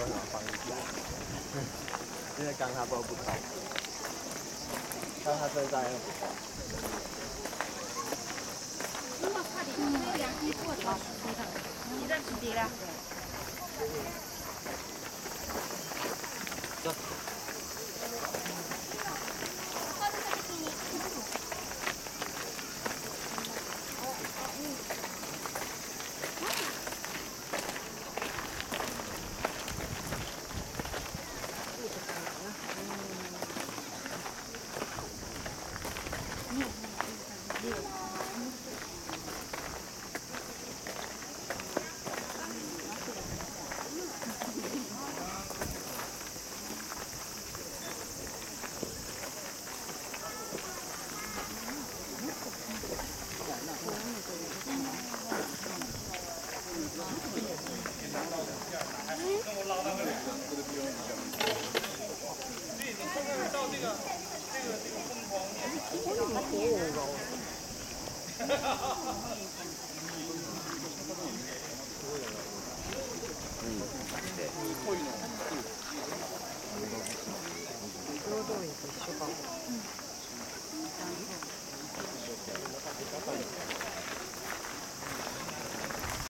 为什么放一下，因为刚他都不动，但他现在又不动。 如果快点，那个凉气过潮湿的，你认识的啦。 平等院と一緒か。